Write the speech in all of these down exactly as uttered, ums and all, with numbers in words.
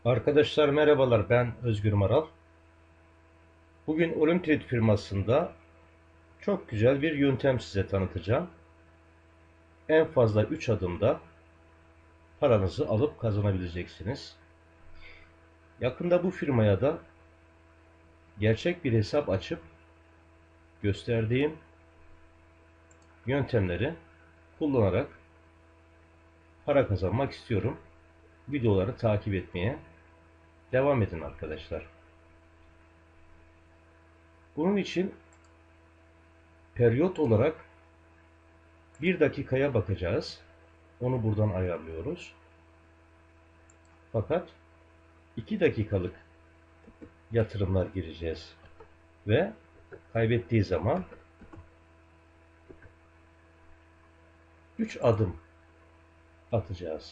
Arkadaşlar merhabalar, ben Özgür Maral. Bugün Olimtrade firmasında çok güzel bir yöntem size tanıtacağım. En fazla üç adımda paranızı alıp kazanabileceksiniz. Yakında bu firmaya da gerçek bir hesap açıp gösterdiğim yöntemleri kullanarak para kazanmak istiyorum. Videoları takip etmeye devam edin arkadaşlar. Bunun için periyot olarak bir dakikaya bakacağız. Onu buradan ayarlıyoruz. Fakat iki dakikalık yatırımlar gireceğiz ve kaybettiği zaman üç adım atacağız.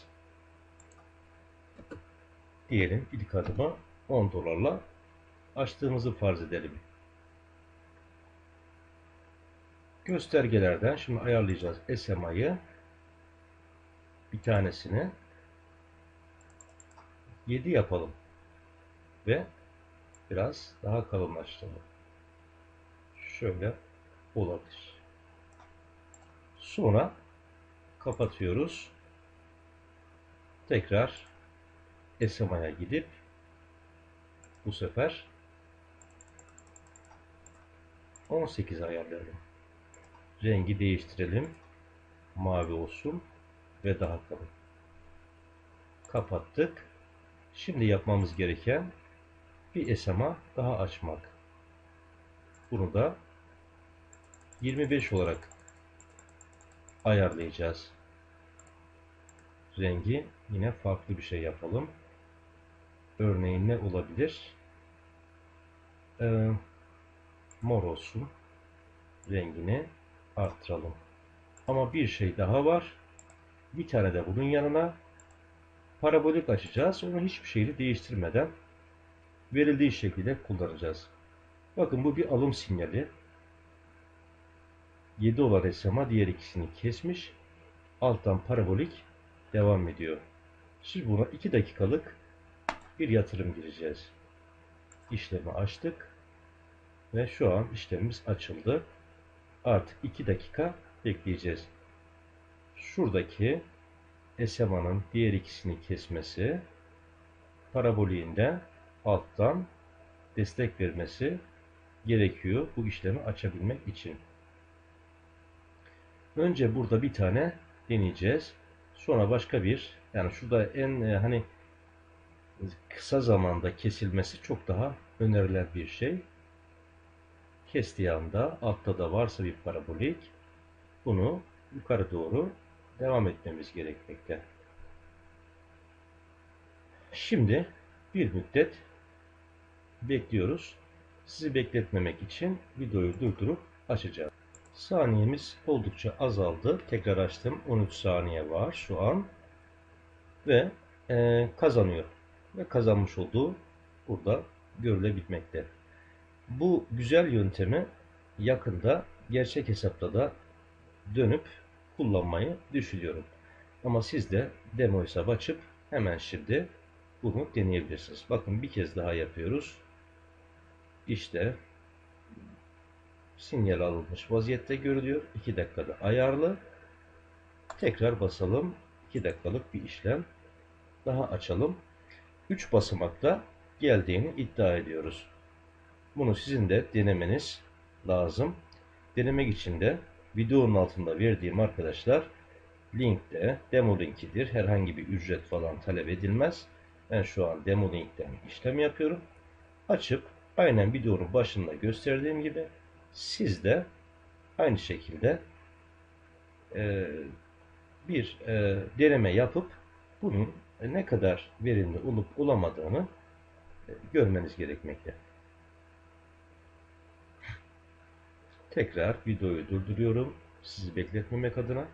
Diyelim ilk adımı on dolarla açtığımızı farz edelim. Göstergelerden şimdi ayarlayacağız S M A'yı. Bir tanesini yedi yapalım ve biraz daha kalınlaştıralım. Şöyle olabilir. Sonra kapatıyoruz. Tekrar S M A'ya gidip bu sefer on sekiz ayarlayalım. Rengi değiştirelim. Mavi olsun ve daha kalın. Kapattık. Şimdi yapmamız gereken bir S M A daha açmak. Bunu da yirmi beş olarak ayarlayacağız. Rengi yine farklı bir şey yapalım. Örneğin ne olabilir? Ee, mor olsun. Rengini arttıralım. Ama bir şey daha var. Bir tane de bunun yanına parabolik açacağız. Onu hiçbir şeyi değiştirmeden verildiği şekilde kullanacağız. Bakın bu bir alım sinyali. yedi dolar S M A diğer ikisini kesmiş. Alttan parabolik devam ediyor. Şimdi buna iki dakikalık bir yatırım gireceğiz. İşlemi açtık ve şu an işlemimiz açıldı. Artık iki dakika bekleyeceğiz. Şuradaki S M A'nın diğer ikisini kesmesi, paraboliğinde alttan destek vermesi gerekiyor bu işlemi açabilmek için. Önce burada bir tane deneyeceğiz. Sonra başka bir, yani şurada en e, hani kısa zamanda kesilmesi çok daha önerilen bir şey. Kestiği anda altta da varsa bir parabolik, bunu yukarı doğru devam etmemiz gerekmekte. Şimdi bir müddet bekliyoruz. Sizi bekletmemek için videoyu durdurup açacağım. Saniyemiz oldukça azaldı. Tekrar açtım. on üç saniye var şu an. Ve e, kazanıyor. Ve kazanmış olduğu burada görülebilmekte. Bu güzel yöntemi yakında gerçek hesapta da dönüp kullanmayı düşünüyorum. Ama siz de demo hesap açıp hemen şimdi bunu deneyebilirsiniz. Bakın bir kez daha yapıyoruz. İşte sinyal alınmış vaziyette görülüyor. iki dakikada ayarlı. Tekrar basalım. iki dakikalık bir işlem. Daha açalım. üç basamakta geldiğini iddia ediyoruz. Bunu sizin de denemeniz lazım. Denemek için de videonun altında verdiğim arkadaşlar linkte demo linkidir. Herhangi bir ücret falan talep edilmez. Ben şu an demo linkten işlem yapıyorum. Açıp aynen videonun başında gösterdiğim gibi siz de aynı şekilde e, bir e, deneme yapıp bunun ne kadar verimli olup olamadığını e, görmeniz gerekmekte. Tekrar videoyu durduruyorum. Sizi bekletmemek adına.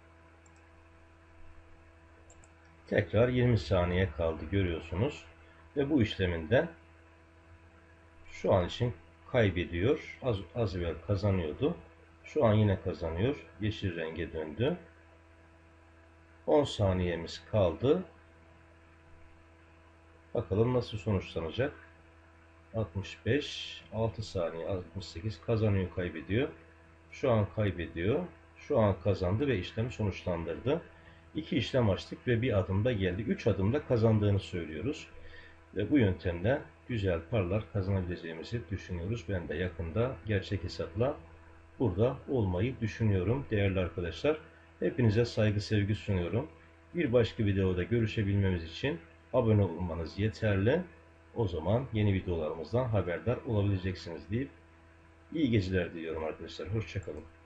Tekrar yirmi saniye kaldı görüyorsunuz. Ve bu işleminden şu an için kaybediyor. Az, az evvel kazanıyordu. Şu an yine kazanıyor. Yeşil renge döndü. on saniyemiz kaldı. Bakalım nasıl sonuçlanacak. altmış beş, altı saniye, altmış sekiz kazanıyor, kaybediyor. Şu an kaybediyor. Şu an kazandı ve işlemi sonuçlandırdı. İki işlem açtık ve bir adımda geldi. Üç adımda kazandığını söylüyoruz. Ve bu yöntemle güzel paralar kazanabileceğimizi düşünüyoruz. Ben de yakında gerçek hesapla burada olmayı düşünüyorum değerli arkadaşlar. Hepinize saygı sevgi sunuyorum. Bir başka videoda görüşebilmemiz için abone olmanız yeterli. O zaman yeni videolarımızdan haberdar olabileceksiniz deyip iyi geceler diliyorum arkadaşlar. Hoşçakalın.